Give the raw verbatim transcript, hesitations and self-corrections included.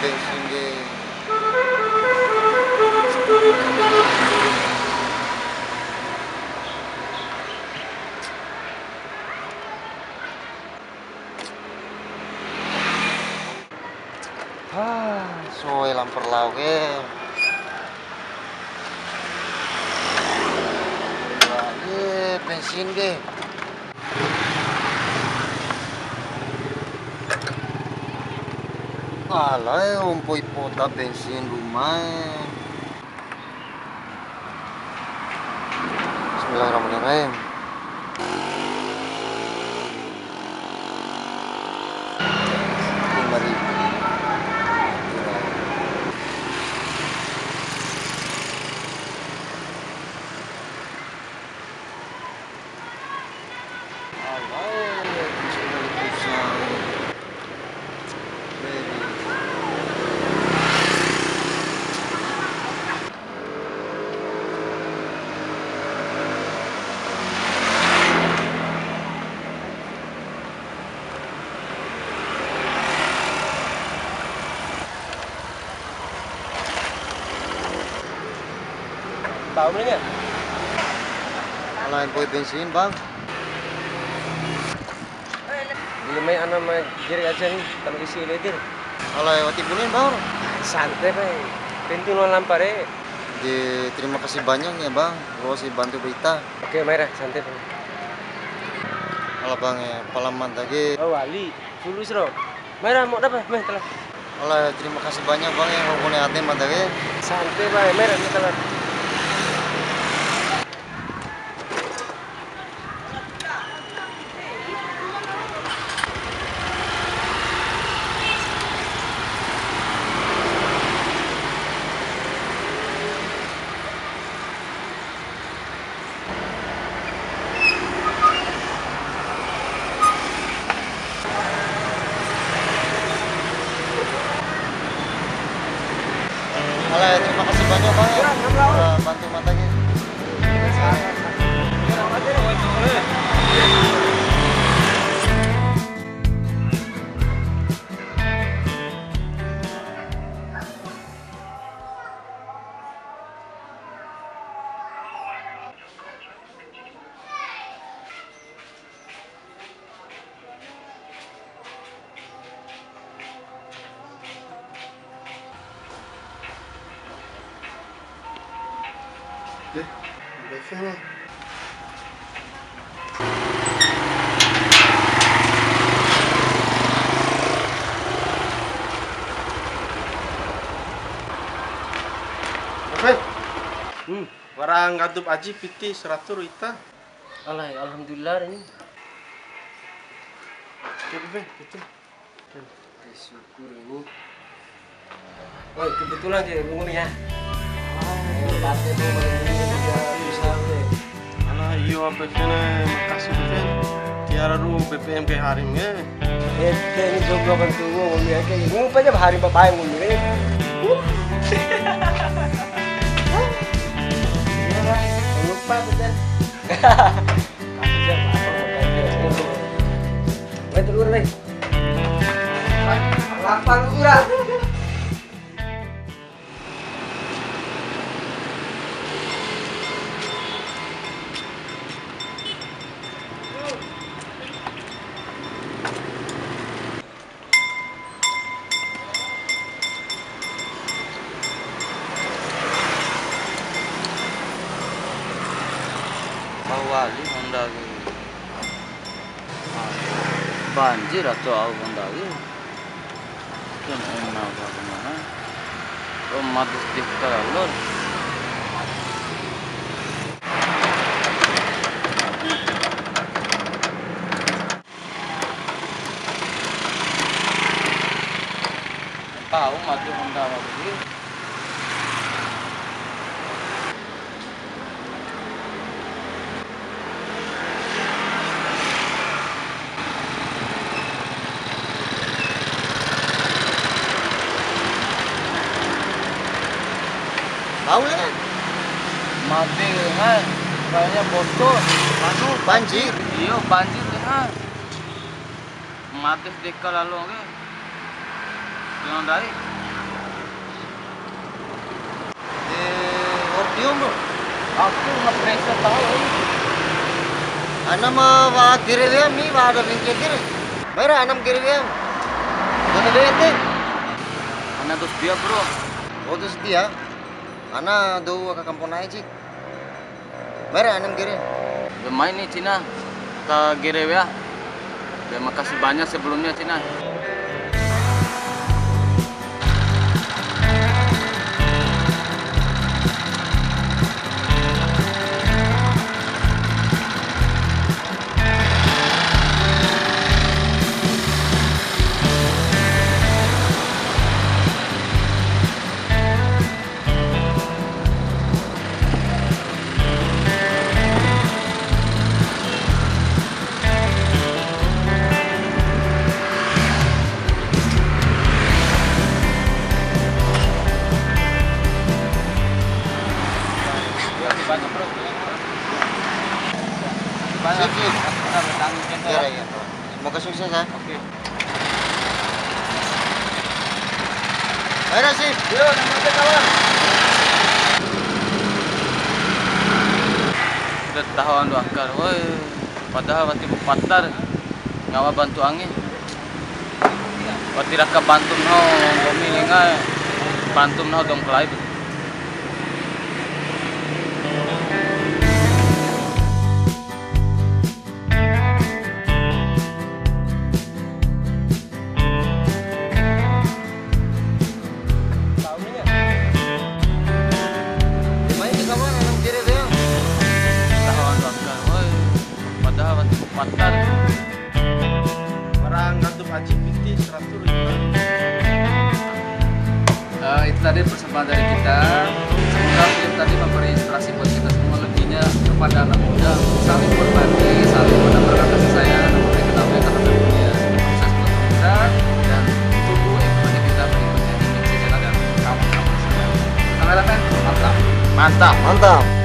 bensin ge. Ah, soe lamper lau ge. Lagi bensin ge. Alay, umpoi pota bensin rumah. Bismillahirrahmanirrahim. Lima ribu. Alay, sudah dipesan. Tahu belum ya? Alay, boy bensin bang. Di main anak main jari aja nih, kalau isi ledir. Alay, wati bulan bang. Santai bay, pintu no lampar eh. Di, terima kasih banyak ya bang, lo sih bantu berita. Oke, Maira, santai bay. Alah bang ya, palaman tadi. Oh wali, fulus ro. Maira mau dapat, main telah. Alah, terima kasih banyak bang yang hubungi hati tadi. Santai bay, Maira nih telah. Alah, terima kasih banyak bang ya. Udah bantu matanya. Deh, udah sana. Oke, Hmm. warang gadup aji piti seratur ita. Alay, alhamdulillah ini. Oke, gitu. Syukur ini. Oh, kebetulan sih bungun ya. Oh, pasti tuh ini juga bisa deh. Alah iyo B P M makasih B P M. Tiara ru B P M ke harim ya. Eh, ini jomblo kan tuh ngomong ya kayak ngomong aja hari bapak yang ngomong ini. Iya lah, jangan lupa betul. Kasih apa apa mau telur nih. Lapang urang. Wali Honda ge. Banjir atau au Honda ge. Kan enak bagaimana? Otomatis dikalor. Tahu mati Honda lagi. Tahu ya? Mati kan, kayaknya bocor. Anu banjir. Iya banjir kan. Mati di kalau ke. Yang dari Yung bro. Aku nggak pernah tahu. Ana ma kiri dia mi ada link kiri. Mera anam kiri dia. Mana bete? Anak dos dia bro. Oh tu setia. Ana do ka kampung naik cik. Mera anam kiri. Bermain nih Cina. Kita gire ya. Terima kasih banyak sebelumnya Cina. Banyak bro. Banyak. Sip, sip. Kita bertanggung jawab. Ya ya. Semoga sukses ya. Oke. Mera sip. Yo, namanya kawan. Udah tahuan dua akar, woi. Padahal waktu patar ngawa bantu angin. Waktu raka bantu no, kami lengai bantu no dong kelai. Patar. Barang gantung haji pinti seratus ribu. Uh, itu tadi persembahan dari kita. Semoga film tadi memberi inspirasi buat kita semua, lebihnya kepada anak muda saling berbagi, saling menambahkan kasih sayang, memberi ketahui karena dunia sukses buat kita dan tunggu ekonomi kita berikutnya di Mixi Channel dan kawan-kawan semua. Kameramen, mantap. Mantap, mantap.